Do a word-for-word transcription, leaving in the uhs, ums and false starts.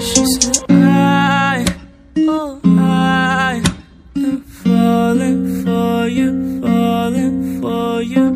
She said, I, oh, I am falling for you, falling for you.